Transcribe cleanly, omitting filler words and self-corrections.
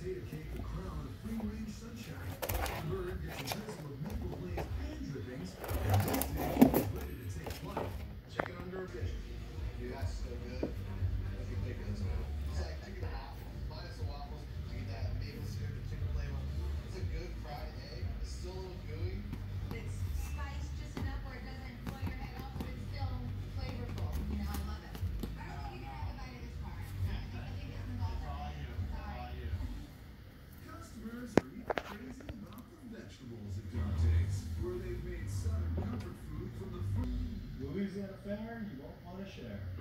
potato cake, the crown of free-range sunshine. The bird gets a drizzle of maple glaze and drippings, and this dish is ready to take flight. Chicken under a fish. Dude, that's so good. That's ridiculous, man. It's like chicken waffles. Minus the waffles, you get that maple syrup and chicken flavor. It's a good fried egg. It's still a little gooey. It's spiced just enough where it doesn't blow your head off, but it's still flavorful. You know, I love it. I don't think you can have a bite of this part. I think this is all for me. Sorry. Customers are even crazy about the vegetables at Dante's, where they've made Southern comfort food from the fruit. Movies at a fair you won't want to share.